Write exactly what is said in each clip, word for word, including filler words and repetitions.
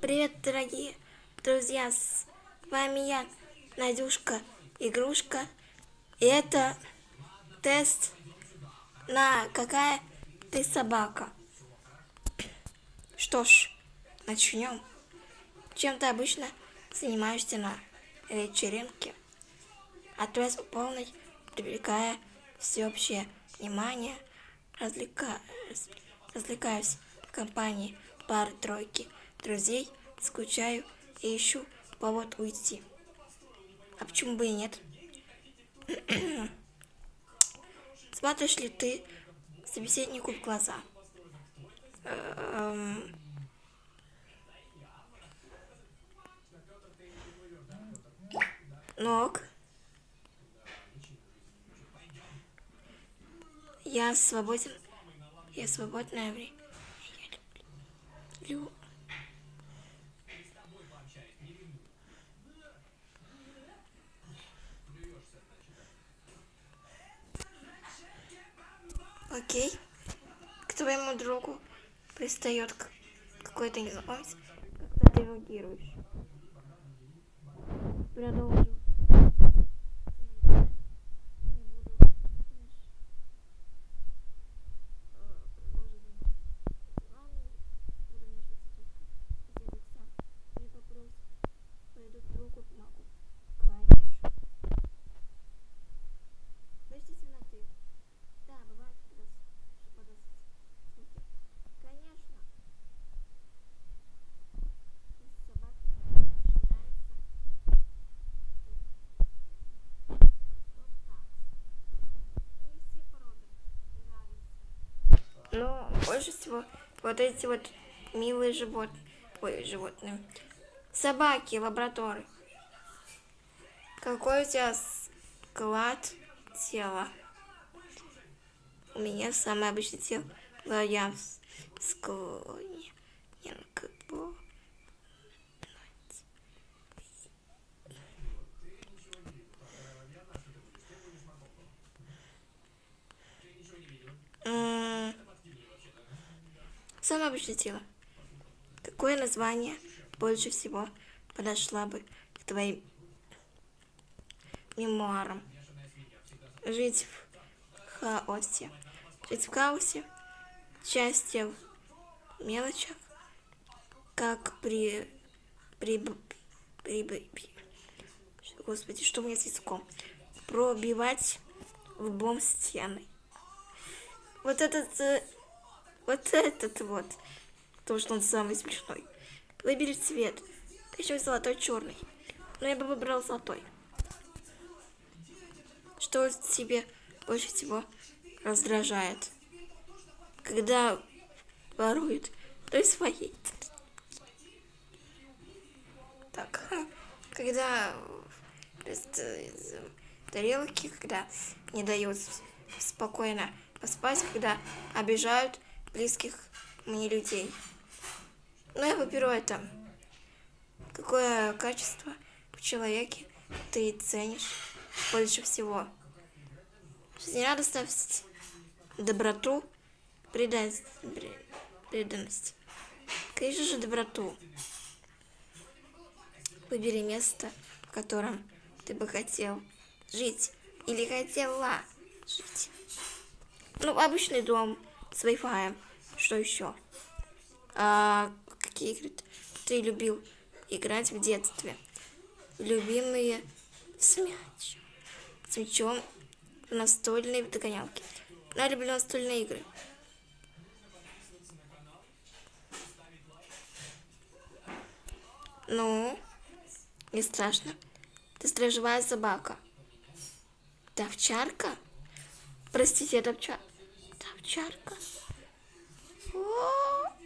Привет, дорогие друзья, с вами я, Надюшка Игрушка, и это тест на какая ты собака. Что ж, начнем. Чем ты обычно занимаешься на вечеринке? Ответ полный, привлекая всеобщее внимание, развлека... развлекаюсь в компании пары-тройки друзей, скучаю и ищу повод уйти. А почему бы и нет? Смотришь ли ты собеседнику в глаза? Эм... Ног. Я свободен. Я свободное время. Я люблю. Окей. К твоему другу пристает какой-то незнакомец. Как ты реагируешь? Продолжу. Но больше всего вот эти вот милые животные, ой, животные, собаки, лабрадоры. Какой у тебя склад тела? У меня самое обычное тело, но я склонен к Самое обычное тело. Какое название больше всего подошло бы к твоим мемуарам? Жить в хаосе. Жить в хаосе. Счастье в мелочах. Как при... при... при... Господи, что у меня с языком? Пробивать лбом стены. Вот этот... Вот этот вот. Потому что он самый смешной. Выбери цвет. Причем золотой, черный. Но я бы выбрал золотой. Что тебе больше всего раздражает? Когда воруют, то есть своей. Так. Когда из тарелки, когда не дают спокойно поспать, когда обижают близких мне людей. Но я выберу это. Какое качество в человеке ты ценишь больше всего? Жизнерадостность, доброту, преданность. преданность. Конечно же, доброту. Выбери место, в котором ты бы хотел жить или хотела жить. Ну, обычный дом с Wi-Fi. Что еще? А, какие игры ты любил играть в детстве? Любимые с мячом. С мячом, настольные догонялки. Я люблю настольные игры. Ну, не страшно. Ты сторожевая собака. Ты овчарка? Простите, это овчарка. Это овчарка. О!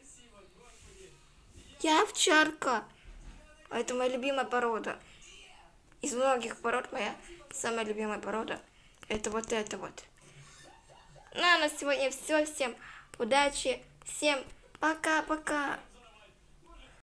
Я овчарка. Это моя любимая порода. Из многих пород моя самая любимая порода. Это вот это вот. Ну, а на сегодня все. Всем удачи. Всем пока-пока.